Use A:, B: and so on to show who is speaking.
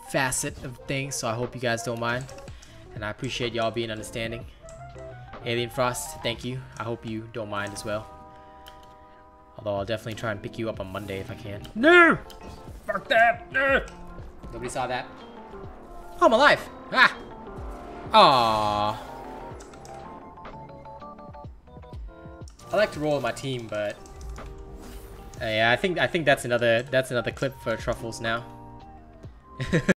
A: facet of things, so I hope you guys don't mind. And I appreciate y'all being understanding. Alien Frost, thank you. I hope you don't mind as well. Although I'll definitely try and pick you up on Monday if I can. No! Fuck that! No! Nobody saw that. Oh, I'm alive! Ah! Aww. I like to roll with my team, but yeah, I think that's another clip for Truffles now.